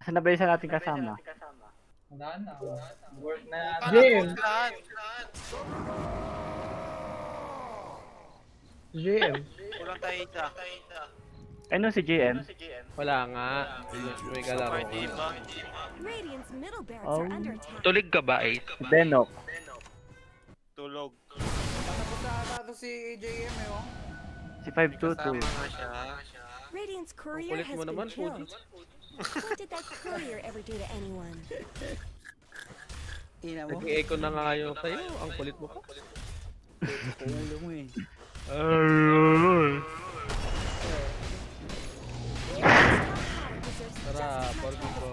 Saan na ba isa natin kasama? Wala na. Work na. Jim! GM. Kulang tayo isa. Ano si GM? Wala nga. May kalaro ko. Radiant's middle barracks Oh. are under attack. Tulig ka ba, 8? Si Benok. Tulog. Tapos na ata to si JM eh, oh. Si 522. Kasama nga siya. Radiant's Ang courier kulit has mo been naman, killed. Pudi. What did that courier ever do to anyone? Ina mo. Nag-echo na nga yung sa'yo. Ang kulit mo pa. Ulo mo eh. Tara, porgi ko.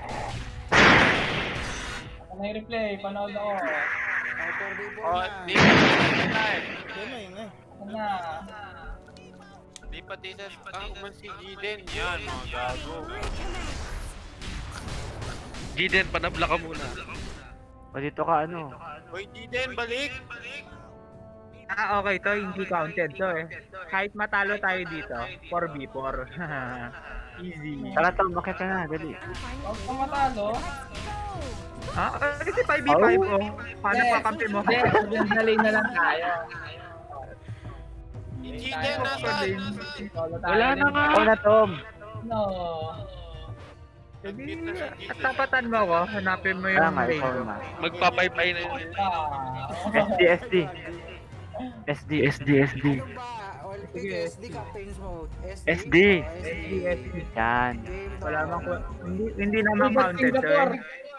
Ako na i-replay. Panood ako. Autor di po Oh, na. di pa tayo. Yun na yun eh. Ako na. Di pa tayo sa man si Jiden. Yan, mga gago. Jiden, panabla ka muna. O dito ka ano? Hoy, Jiden, balik! Ah, okay to, hindi counted to eh. Kahit matalo tayo dito, 4v4. Easy. Tara to, bakit ka na? Dali. Huwag ka matalo. Ah, kasi 5v5 oh. Paano pa kampi mo? Hindi, dali na lang tayo. Jiden, nasa! Wala na nga! Ako na, Tom! No. Hindi, at tapatan mo ako, hanapin mo Kaya yung nga, lane ikaw ko. na. Magpapaypay na yun. SD. SD. Ano ba? Sige. SD Captain's Mode. SD. SD. SD. Yan. Game to. Wala mang hindi naman counted to eh.